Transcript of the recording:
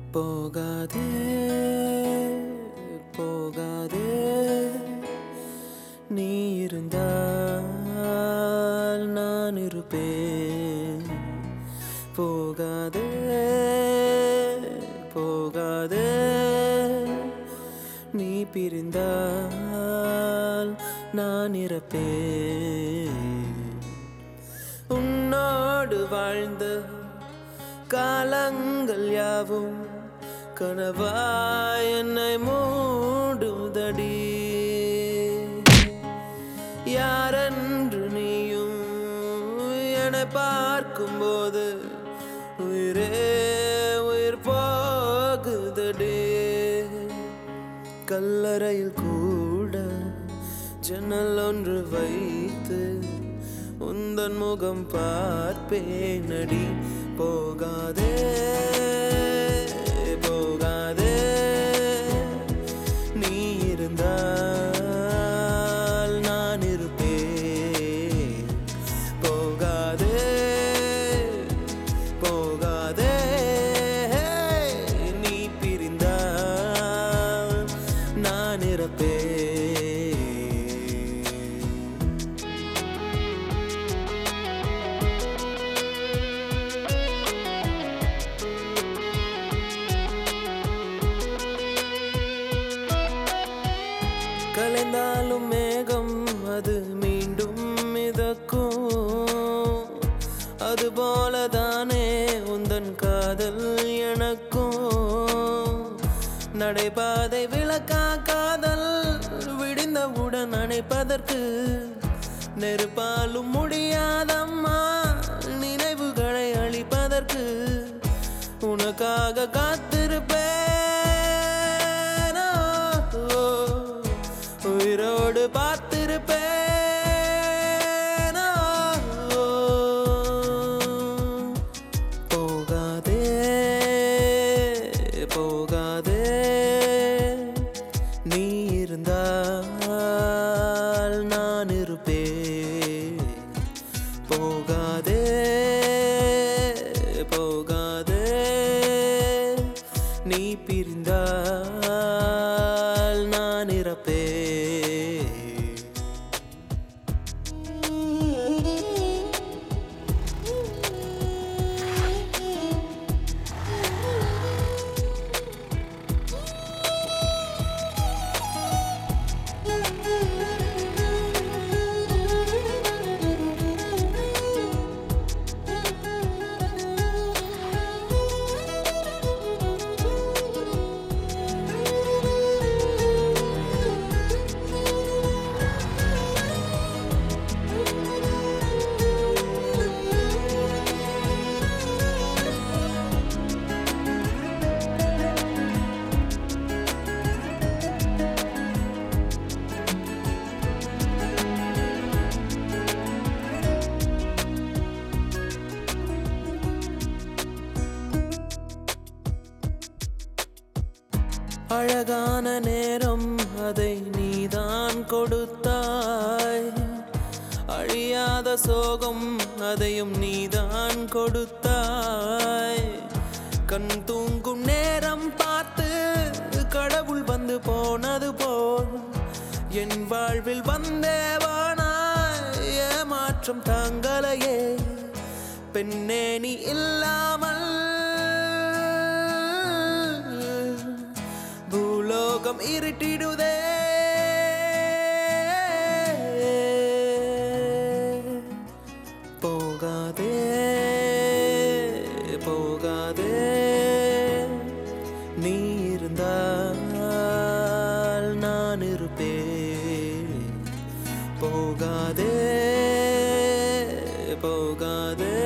போகாதே போகாதே நீ இருந்தால் நான் இருப்பேன். போகாதே போகாதே நீ பிரிந்தால் நான் இறப்பேன். உன்னோடு வாழ்ந்த காலங்கள் யாவும் கனவாய் என்னை மூடுதடி. யாரென்று நீயும் என்னை பார்க்கும்போது உயிரே உயிர் போகுதடி. கல்லறையில் கூட ஜன்னல் ஒன்று வைத்து உந்தன் முகம் பார்ப்பேனடி. போகாதே போகாதே நீ இருந்தால் நான் இருப்பேன். போகாதே போகாதே நீ பிரிந்தால் நான் இறப்பேன். கலைந்தாலும் மேகம் அது மீண்டும் மிதக்கும். அதுபோலதானே உந்தன் காதல் எனக்கும். நடைபாதை விளக்கா காதல் விடிந்தவுடன் அணைப்பதற்கு நெருப்பாலும் முடியாதம்மா. நினைவுகளை அழிப்பதற்கு உனக்காக காத்திருப்பேன். உயிரோடு பார்த்திருப்பேன். போகாதே போகாதே நீ இருந்தால் நான் இருப்பேன். போகாதே போகாதே நீ பிரிந்தால் நான் இறப்பேன். அழகான நேரம் அதை நீதான் கொடுத்தாய். அழியாத சோகம் அதையும் நீதான் கொடுத்தாய். கண் தூங்கும் நேரம் பார்த்து கடவுள் வந்து போனது போல் என் வாழ்வில் வந்தேவானாய். ஏமாற்றம் தாங்களையே பெண்ணே நீ இல்லாமல். பூலோகம் இருட்டிடுதே. போகாதே போகாதே நீ இருந்தால் நான் இருப்பேன். போகாதே போகாதே